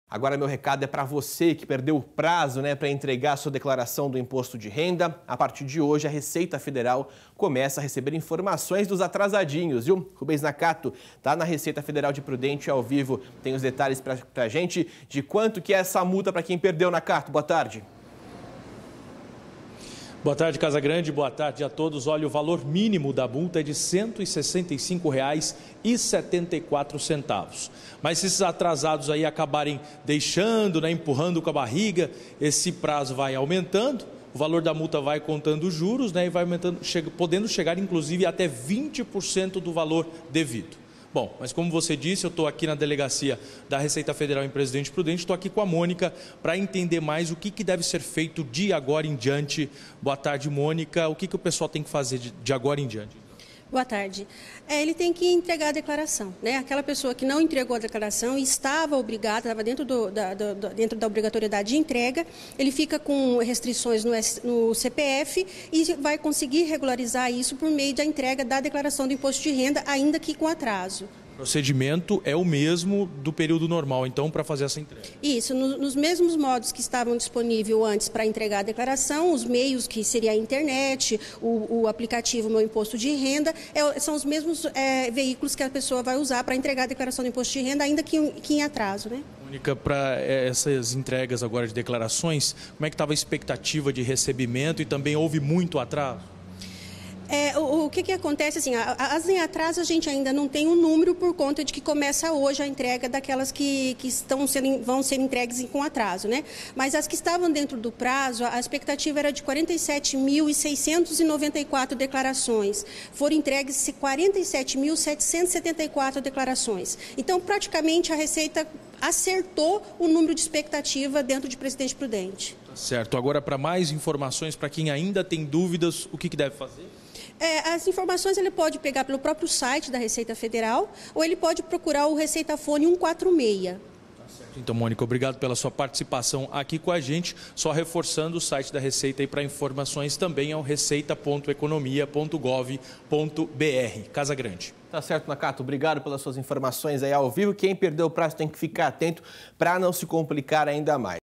Agora meu recado é para você que perdeu o prazo, para entregar a sua declaração do imposto de renda. A partir de hoje, a Receita Federal começa a receber informações dos atrasadinhos, viu? Rubens Nakato tá na Receita Federal de Prudente ao vivo. Tem os detalhes para a gente de quanto que é essa multa para quem perdeu, Nakato. Boa tarde. Boa tarde, Casagrande. Boa tarde a todos. Olha, o valor mínimo da multa é de R$ 165,74. Mas se esses atrasados aí acabarem deixando, empurrando com a barriga, esse prazo vai aumentando, o valor da multa vai contando juros, e vai aumentando, podendo chegar inclusive até 20% do valor devido. Bom, mas como você disse, eu estou aqui na delegacia da Receita Federal em Presidente Prudente, estou aqui com a Mônica para entender mais o que deve ser feito de agora em diante. Boa tarde, Mônica. O que o pessoal tem que fazer de agora em diante? Boa tarde. Ele tem que entregar a declaração, Aquela pessoa que não entregou a declaração e estava obrigada, estava dentro da obrigatoriedade de entrega, ele fica com restrições no CPF e vai conseguir regularizar isso por meio da entrega da declaração do imposto de renda, ainda que com atraso. O procedimento é o mesmo do período normal, então, para fazer essa entrega? Isso, nos mesmos modos que estavam disponíveis antes para entregar a declaração, os meios que seria a internet, o aplicativo Meu Imposto de Renda, são os mesmos veículos que a pessoa vai usar para entregar a declaração do imposto de renda, ainda que em atraso, Mônica, para essas entregas agora de declarações, como é que estava a expectativa de recebimento e também houve muito atraso? O que acontece, assim, as em atraso a gente ainda não tem um número por conta de que começa hoje a entrega daquelas que vão ser entregues com atraso, Mas as que estavam dentro do prazo, a expectativa era de 47.694 declarações. Foram entregues 47.774 declarações. Então, praticamente, a Receita acertou o número de expectativa dentro de Presidente Prudente. Certo. Agora, para mais informações, para quem ainda tem dúvidas, o que deve fazer? As informações ele pode pegar pelo próprio site da Receita Federal ou ele pode procurar o Receitafone 146. Então, Mônica, obrigado pela sua participação aqui com a gente. Só reforçando o site da Receita para informações também é o receita.economia.gov.br. Casagrande. Tá certo, Nakato. Obrigado pelas suas informações aí ao vivo. Quem perdeu o prazo tem que ficar atento para não se complicar ainda mais.